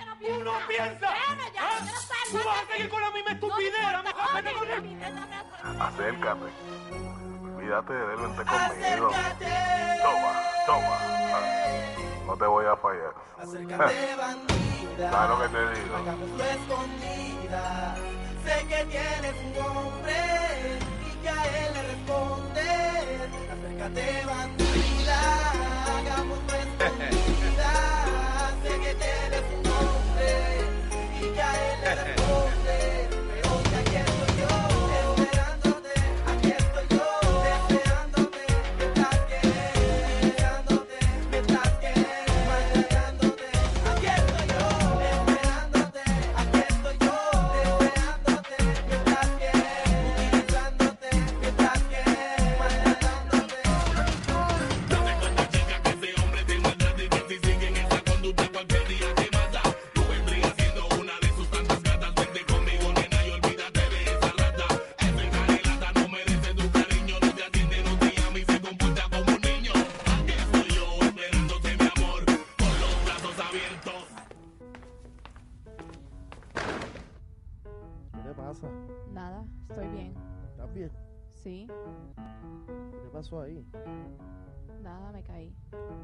que no ¿Tú piensa. no piensas? Bueno, ya, ¿Ah? quiero estar ¿Tú vas a seguir con la misma estupidez? Acércate. Olvídate de él, vente conmigo. Toma, toma. No te voy a fallar. Acércate, bandida. ¿Sabes lo que te digo? Hagámoslo escondida. Sé que tienes un hombre y que a él le respondes. Acércate, bandida. Hagámoslo escondida. Sé que tienes un hombre y que a él le respondes. Pero que aquí estoy yo, esperándote. Aquí estoy yo, deseándote. Mientras que, deseándote. Mientras que, maltratándote. Aquí estoy yo, esperándote. Aquí estoy yo, deseándote. Mientras que, utilizándote. Mientras que, maltratándote. Date cuenta, chica, que ese hombre te maltrata y que si sigue en esa conducta cualquier día te mata. Tú vendrías siendo una de sus tantas gatas. Vente conmigo, nena, y olvídate de esa rata. Ese canelata no merece tu cariño. No te atiende, no te llama y se comporta como un niño. Aquí estoy yo esperándote, mi amor, con los brazos abiertos. ¿Qué te pasa? Nada, estoy bien. ¿Estás bien? Sí, ¿Qué te pasó ahí? nada, me caí.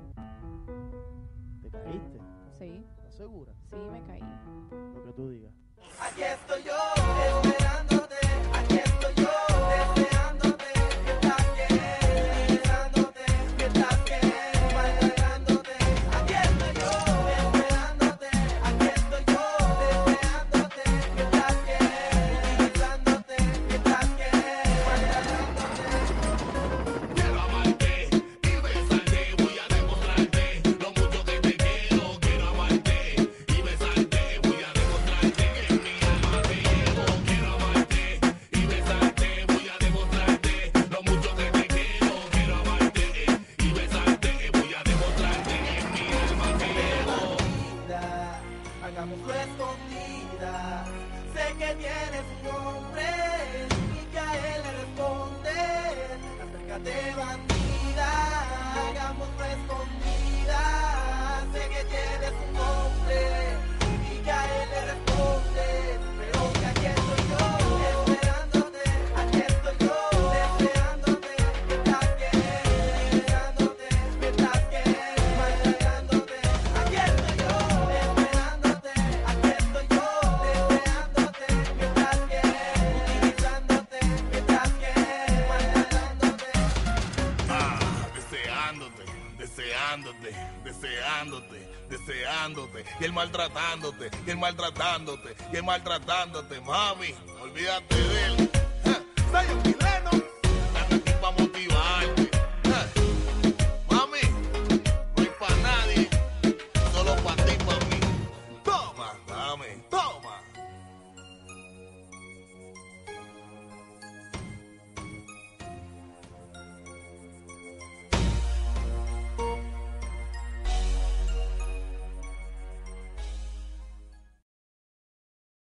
¿Te caíste? Sí, ¿Estás segura? sí, me caí. Lo que tú digas. Aquí estoy yo, esperándote. Aquí estoy yo, deseándote. Mientras que, utilizándote. Mientras que, maltratándote. Aquí estoy yo, esperándote. Aquí estoy yo, deseándote. Mientras que, utilizándote. Mientras que, maltratándote. Quiero amarte y besarte, voy a demostrarte lo mucho que te quiero. Quiero amarte y besarte, voy a demostrarte que en mi alma te llevo. Quiero amarte y besarte, voy a demostrarte lo mucho que te quiero. Quiero amarte y besarte, voy a demostrarte que en mi alma te llevo. Hagámoslo escondida. Sé que tienes un hombre y que a él le respondes. Acércate, bandida. Hagámoslo escondida. Sé que tienes un hombre y que a él le respondes. Pero que aquí estoy yo, esperándote. Aquí estoy yo, deseándote. Mientras que, utilizándote. Mientras que, maltratándote. Aquí estoy yo, esperándote. Aquí estoy yo, deseándote. Mientras que, utilizándote. Mientras que, maltratándote. Deseándote, deseándote, deseándote, deseándote, y él maltratándote, y él maltratándote, y él maltratándote, mami, olvídate de él. Ja,